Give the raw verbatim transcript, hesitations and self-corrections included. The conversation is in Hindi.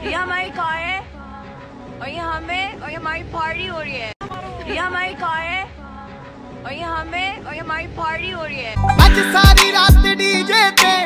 ये हमारी कार है और ये हमें और ये हमारी पार्टी हो रही है। ये हमारी कार है और ये हमें और ये हमारी पार्टी हो रही है। आज सारी रात डीजे पे